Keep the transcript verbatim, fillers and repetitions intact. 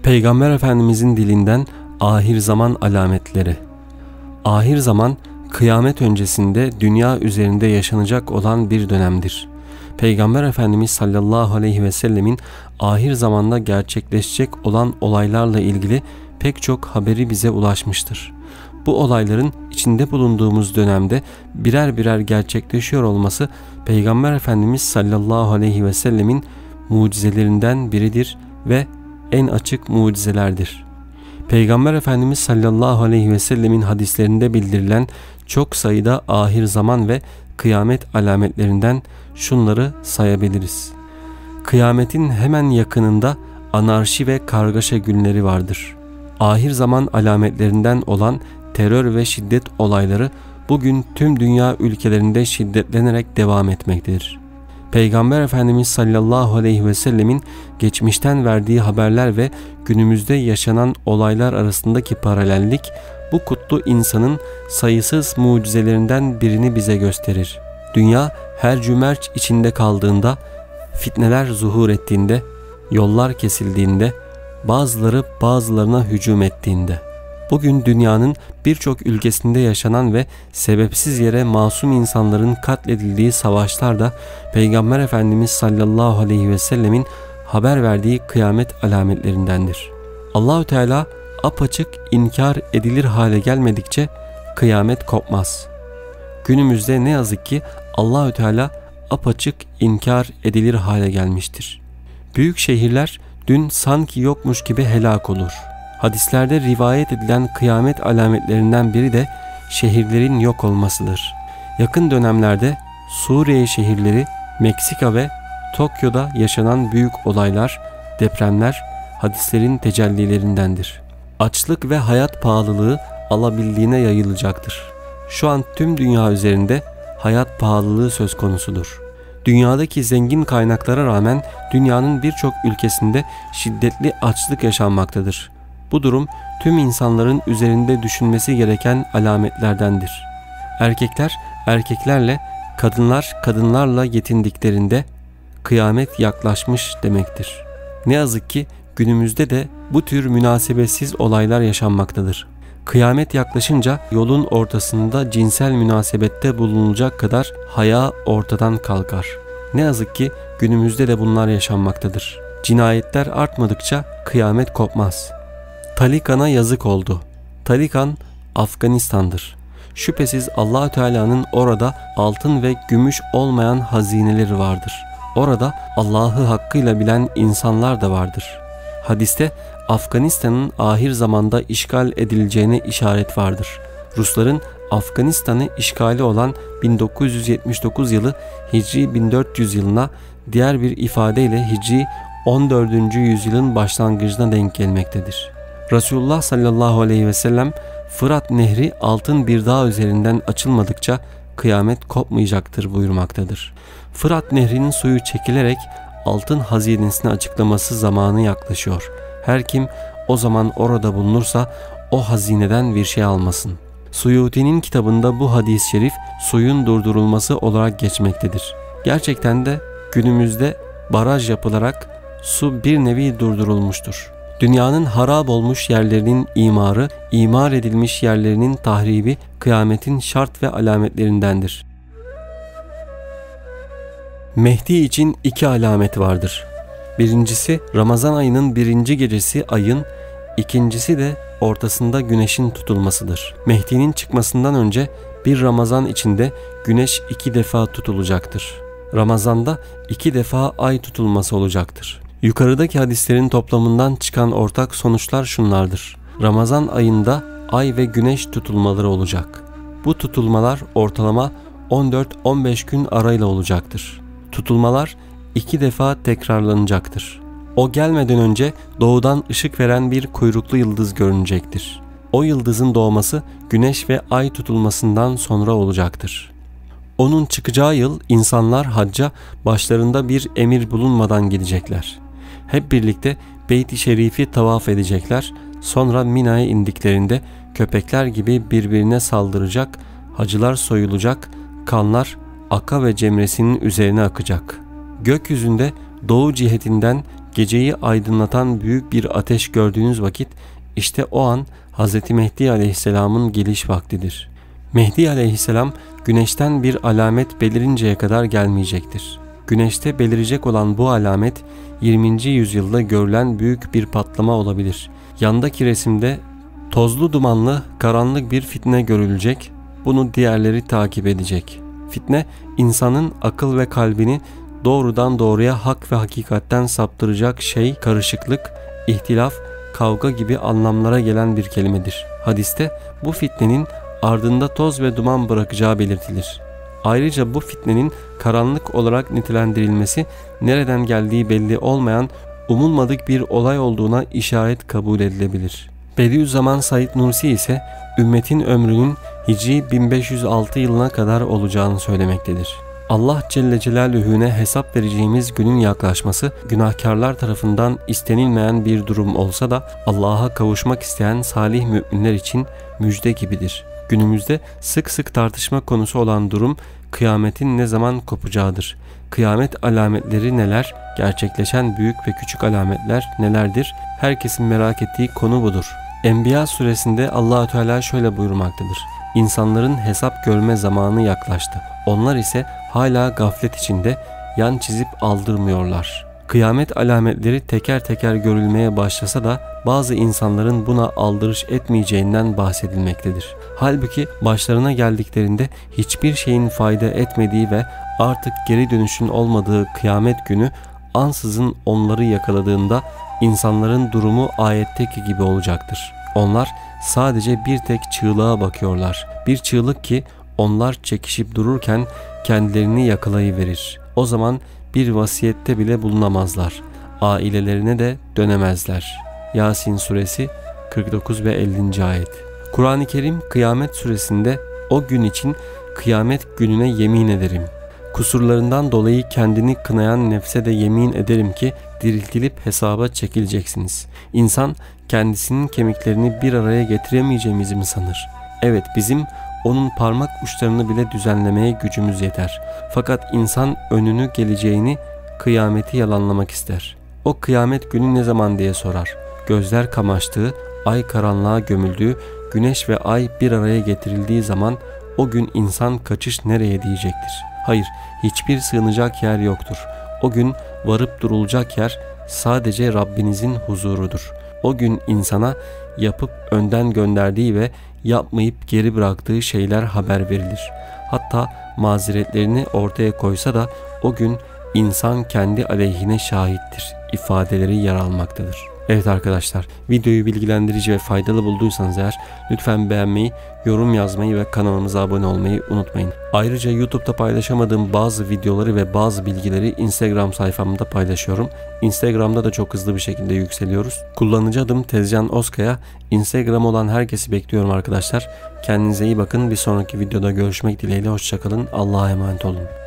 Peygamber Efendimizin dilinden ahir zaman alametleri. Ahir zaman, kıyamet öncesinde dünya üzerinde yaşanacak olan bir dönemdir. Peygamber Efendimiz sallallahu aleyhi ve sellemin ahir zamanda gerçekleşecek olan olaylarla ilgili pek çok haberi bize ulaşmıştır. Bu olayların içinde bulunduğumuz dönemde birer birer gerçekleşiyor olması Peygamber Efendimiz sallallahu aleyhi ve sellemin mucizelerinden biridir ve en açık mucizelerdir. Peygamber Efendimiz sallallahu aleyhi ve sellemin hadislerinde bildirilen çok sayıda ahir zaman ve kıyamet alametlerinden şunları sayabiliriz. Kıyametin hemen yakınında anarşi ve kargaşa günleri vardır. Ahir zaman alametlerinden olan terör ve şiddet olayları bugün tüm dünya ülkelerinde şiddetlenerek devam etmektedir. Peygamber Efendimiz sallallahu aleyhi ve sellemin geçmişten verdiği haberler ve günümüzde yaşanan olaylar arasındaki paralellik bu kutlu insanın sayısız mucizelerinden birini bize gösterir. Dünya her cümerç içinde kaldığında, fitneler zuhur ettiğinde, yollar kesildiğinde, bazıları bazılarına hücum ettiğinde, bugün dünyanın birçok ülkesinde yaşanan ve sebepsiz yere masum insanların katledildiği savaşlar da Peygamber Efendimiz sallallahu aleyhi ve sellemin haber verdiği kıyamet alametlerindendir. Allahü Teala apaçık inkar edilir hale gelmedikçe kıyamet kopmaz. Günümüzde ne yazık ki Allahü Teala apaçık inkar edilir hale gelmiştir. Büyük şehirler dün sanki yokmuş gibi helak olur. Hadislerde rivayet edilen kıyamet alametlerinden biri de şehirlerin yok olmasıdır. Yakın dönemlerde Suriye şehirleri, Meksika ve Tokyo'da yaşanan büyük olaylar, depremler hadislerin tecellilerindendir. Açlık ve hayat pahalılığı alabildiğine yayılacaktır. Şu an tüm dünya üzerinde hayat pahalılığı söz konusudur. Dünyadaki zengin kaynaklara rağmen dünyanın birçok ülkesinde şiddetli açlık yaşanmaktadır. Bu durum tüm insanların üzerinde düşünmesi gereken alametlerdendir. Erkekler erkeklerle, kadınlar kadınlarla yetindiklerinde kıyamet yaklaşmış demektir. Ne yazık ki günümüzde de bu tür münasebetsiz olaylar yaşanmaktadır. Kıyamet yaklaşınca yolun ortasında cinsel münasebette bulunulacak kadar haya ortadan kalkar. Ne yazık ki günümüzde de bunlar yaşanmaktadır. Cinayetler artmadıkça kıyamet kopmaz. Talikan'a yazık oldu. Talikan Afganistan'dır. Şüphesiz Allahü Teala'nın orada altın ve gümüş olmayan hazineleri vardır. Orada Allah'ı hakkıyla bilen insanlar da vardır. Hadiste Afganistan'ın ahir zamanda işgal edileceğine işaret vardır. Rusların Afganistan'ı işgali olan bin dokuz yüz yetmiş dokuz yılı Hicri bin dört yüz yılına, diğer bir ifadeyle Hicri on dördüncü yüzyılın başlangıcına denk gelmektedir. Resulullah sallallahu aleyhi ve sellem Fırat Nehri altın bir dağ üzerinden açılmadıkça kıyamet kopmayacaktır buyurmaktadır. Fırat Nehri'nin suyu çekilerek altın hazinesini açıklaması zamanı yaklaşıyor. Her kim o zaman orada bulunursa o hazineden bir şey almasın. Suyuti'nin kitabında bu hadis-i şerif suyun durdurulması olarak geçmektedir. Gerçekten de günümüzde baraj yapılarak su bir nevi durdurulmuştur. Dünyanın harap olmuş yerlerinin imarı, imar edilmiş yerlerinin tahribi kıyametin şart ve alametlerindendir. Mehdi için iki alamet vardır. Birincisi Ramazan ayının birinci gecesi ayın, ikincisi de ortasında güneşin tutulmasıdır. Mehdi'nin çıkmasından önce bir Ramazan içinde güneş iki defa tutulacaktır. Ramazanda iki defa ay tutulması olacaktır. Yukarıdaki hadislerin toplamından çıkan ortak sonuçlar şunlardır. Ramazan ayında ay ve güneş tutulmaları olacak. Bu tutulmalar ortalama on dört on beş gün arayla olacaktır. Tutulmalar iki defa tekrarlanacaktır. O gelmeden önce doğudan ışık veren bir kuyruklu yıldız görünecektir. O yıldızın doğması güneş ve ay tutulmasından sonra olacaktır. Onun çıkacağı yıl insanlar hacca başlarında bir emir bulunmadan gidecekler. Hep birlikte Beyt-i Şerif'i tavaf edecekler. Sonra Mina'ya indiklerinde köpekler gibi birbirine saldıracak, hacılar soyulacak, kanlar Aka ve Cemresinin üzerine akacak. Gökyüzünde doğu cihetinden Geceyi aydınlatan büyük bir ateş gördüğünüz vakit işte o an Hz. Mehdi Aleyhisselam'ın geliş vaktidir. Mehdi Aleyhisselam güneşten bir alamet belirinceye kadar gelmeyecektir. Güneşte belirecek olan bu alamet yirminci yüzyılda görülen büyük bir patlama olabilir. Yandaki resimde tozlu dumanlı karanlık bir fitne görülecek. Bunu diğerleri takip edecek. Fitne insanın akıl ve kalbini doğrudan doğruya hak ve hakikatten saptıracak şey, karışıklık, ihtilaf, kavga gibi anlamlara gelen bir kelimedir. Hadiste bu fitnenin ardında toz ve duman bırakacağı belirtilir. Ayrıca bu fitnenin karanlık olarak nitelendirilmesi nereden geldiği belli olmayan umulmadık bir olay olduğuna işaret kabul edilebilir. Bediüzzaman Said Nursi ise ümmetin ömrünün Hicri bin beş yüz altı yılına kadar olacağını söylemektedir. Allah Celle Celaluhu'ne hesap vereceğimiz günün yaklaşması günahkarlar tarafından istenilmeyen bir durum olsa da Allah'a kavuşmak isteyen salih müminler için müjde gibidir. Günümüzde sık sık tartışma konusu olan durum kıyametin ne zaman kopacağıdır. Kıyamet alametleri neler? Gerçekleşen büyük ve küçük alametler nelerdir? Herkesin merak ettiği konu budur. Enbiya suresinde Allah-u Teala şöyle buyurmaktadır. İnsanların hesap görme zamanı yaklaştı. Onlar ise hala gaflet içinde yan çizip aldırmıyorlar. Kıyamet alametleri teker teker görülmeye başlasa da bazı insanların buna aldırış etmeyeceğinden bahsedilmektedir. Halbuki başlarına geldiklerinde hiçbir şeyin fayda etmediği ve artık geri dönüşün olmadığı kıyamet günü ansızın onları yakaladığında insanların durumu ayetteki gibi olacaktır. Onlar sadece bir tek çığlığa bakıyorlar. Bir çığlık ki onlar çekişip dururken kendilerini yakalayıverir. O zaman bir vasiyette bile bulunamazlar. Ailelerine de dönemezler. Yasin suresi kırk dokuz ve ellinci ayet. Kur'an-ı Kerim Kıyamet suresinde o gün için kıyamet gününe yemin ederim. Kusurlarından dolayı kendini kınayan nefse de yemin ederim ki diriltilip hesaba çekileceksiniz. İnsan kendisinin kemiklerini bir araya getiremeyeceğimizi mi sanır? Evet, bizim onun parmak uçlarını bile düzenlemeye gücümüz yeter. Fakat insan önünü geleceğini, kıyameti yalanlamak ister. O kıyamet günü ne zaman diye sorar. Gözler kamaştığı, ay karanlığa gömüldüğü, güneş ve ay bir araya getirildiği zaman o gün insan kaçış nereye diyecektir. Hayır, hiçbir sığınacak yer yoktur. O gün varıp durulacak yer sadece Rabbinizin huzurudur. O gün insana yapıp önden gönderdiği ve yapmayıp geri bıraktığı şeyler haber verilir. Hatta mazeretlerini ortaya koysa da o gün insan kendi aleyhine şahittir ifadeleri yer almaktadır. Evet arkadaşlar, videoyu bilgilendirici ve faydalı bulduysanız eğer lütfen beğenmeyi, yorum yazmayı ve kanalımıza abone olmayı unutmayın. Ayrıca YouTube'da paylaşamadığım bazı videoları ve bazı bilgileri Instagram sayfamda paylaşıyorum. Instagram'da da çok hızlı bir şekilde yükseliyoruz. Kullanıcı adım Tezcan Oskaya. Instagram olan herkesi bekliyorum arkadaşlar. Kendinize iyi bakın. Bir sonraki videoda görüşmek dileğiyle. Hoşça kalın. Allah'a emanet olun.